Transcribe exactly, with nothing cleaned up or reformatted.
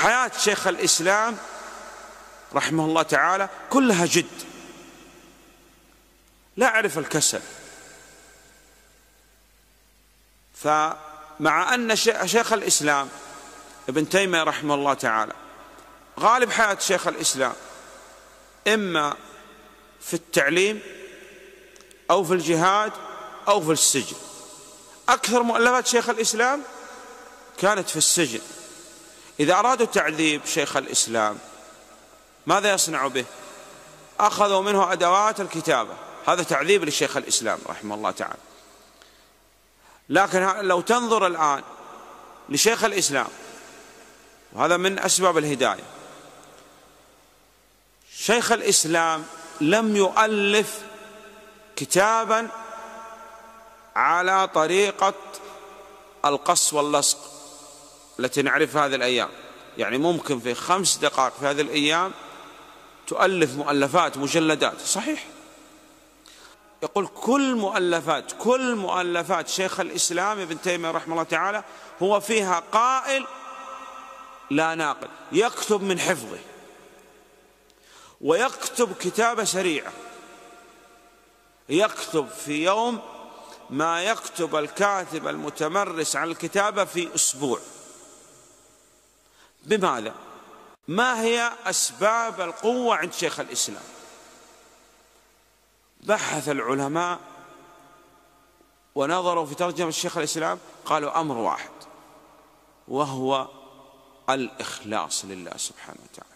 حياة شيخ الإسلام رحمه الله تعالى كلها جد، لا أعرف الكسل. فمع أن شيخ الإسلام ابن تيمية رحمه الله تعالى غالب حياة شيخ الإسلام إما في التعليم أو في الجهاد أو في السجن. أكثر مؤلفات شيخ الإسلام كانت في السجن. إذا أرادوا تعذيب شيخ الإسلام ماذا يصنع به؟ أخذوا منه أدوات الكتابة، هذا تعذيب للشيخ الإسلام رحمه الله تعالى. لكن لو تنظر الآن لشيخ الإسلام، وهذا من أسباب الهداية، شيخ الإسلام لم يؤلف كتابا على طريقة القص واللصق التي نعرفها هذه الأيام. يعني ممكن في خمس دقائق في هذه الأيام تؤلف مؤلفات مجلدات، صحيح. يقول كل مؤلفات كل مؤلفات شيخ الإسلام ابن تيمية رحمه الله تعالى هو فيها قائل لا ناقل، يكتب من حفظه ويكتب كتابة سريعة، يكتب في يوم ما يكتب الكاتب المتمرس على الكتابة في أسبوع. بماذا؟ ما هي أسباب القوة عند شيخ الإسلام؟ بحث العلماء ونظروا في ترجمة الشيخ الإسلام، قالوا أمر واحد، وهو الإخلاص لله سبحانه وتعالى.